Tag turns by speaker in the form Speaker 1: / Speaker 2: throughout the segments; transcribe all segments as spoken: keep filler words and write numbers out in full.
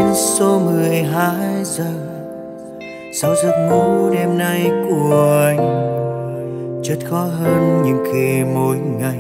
Speaker 1: số mười hai giờ. Sau giấc ngủ đêm nay của anh chợt khó hơn những khi mỗi ngày.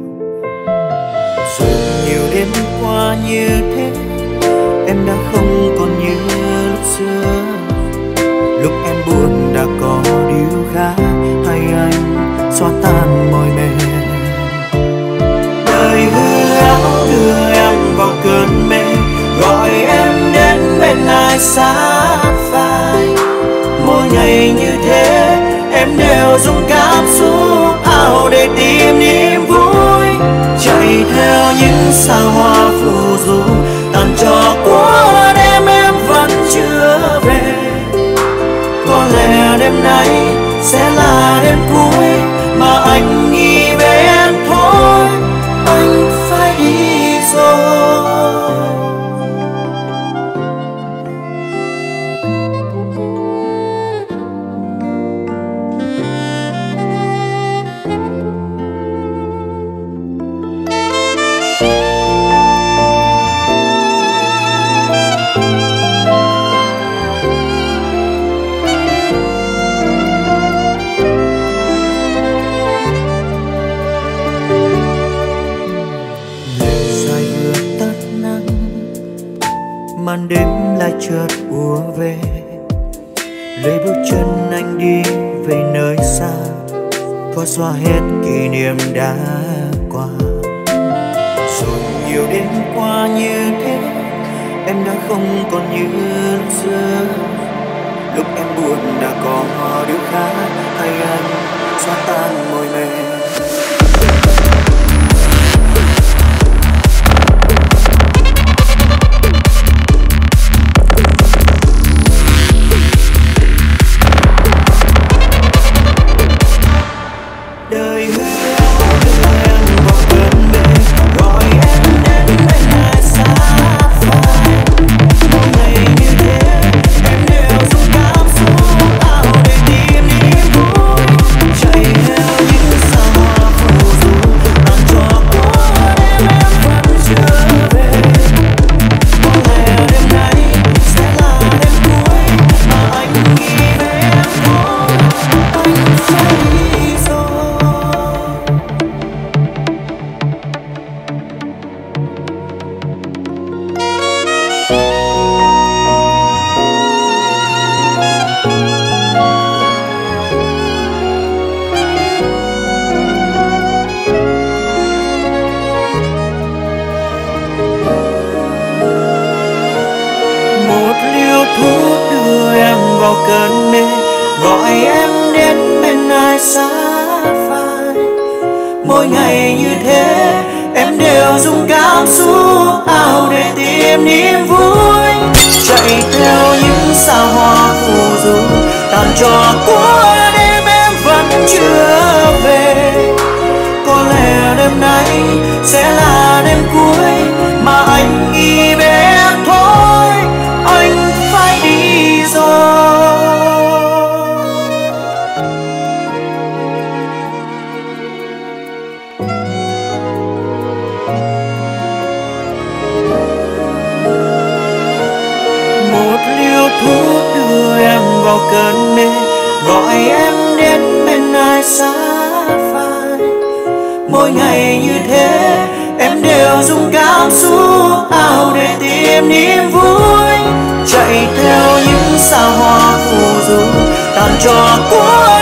Speaker 1: Rồi nhiều đêm qua như thế, em đã không còn như lúc xưa. Lúc em buồn đã có điều khác, hay anh xóa tan mỏi mệt. Đời hư ảo đưa em vào cơn mê, gọi em đến bên ai sát vai. Mỗi ngày như thế em đều dùng cảm xúc ảo để tìm niềm vui. Chạy theo những sao hoa phù du, tàn trò của đêm em vẫn chưa về. Có lẽ đêm nay sẽ là đêm cuối mà anh nghĩ về em thôi. Anh phải đi rồi. Màn đêm lại chợt ùa về, lấy bước chân anh đi về nơi xa, có xóa hết kỷ niệm đã qua. Rồi nhiều đêm qua như thế, em đã không còn như lúc xưa. Lúc em buồn đã có đứa khác, hay anh xóa tan mỏi mệt. Cơn mê gọi em đến bên ai sát vai. Mỗi ngày như thế em đều dùng cảm xúc ảo để tìm niềm vui. Chạy theo những sao hoa phù du, tàn trò của đêm em vẫn chưa về. Có lẽ đêm nay sẽ là đêm cuối mà anh nghĩ về em thôi. Anh phải đi rồi. Thuốc đưa em vào cơn mê, gọi em đến bên ai sát vai. Mỗi ngày như thế em đều dùng cảm xúc ảo để tìm niềm vui. Chạy theo những sao hoa phù du, tàn trò của